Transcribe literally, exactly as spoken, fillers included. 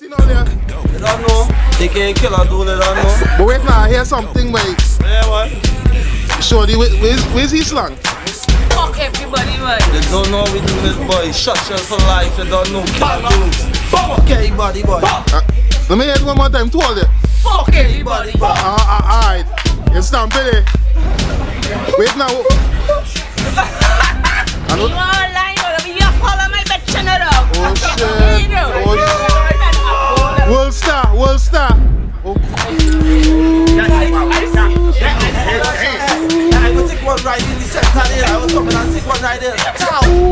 You know there? You don't know. They can't kill a dude, they don't know. But wait now, I hear something, mate. Yeah, what? Shorty, where, where's, where's he slang? Fuck everybody, man. They don't know we do this, boy. Shut shell for life, they don't know. Can't do. Fuck everybody, boy. Uh, let me hear it one more time, to all it. Fuck everybody, boy. Uh, uh, alright. You stand Billy. Wait now. I You don't... online, you follow my bitch in it up. Oh shit. Oh shit. World star, world star. Oh. I will take one ride in the center there. I was coming and take one ride there. Ciao.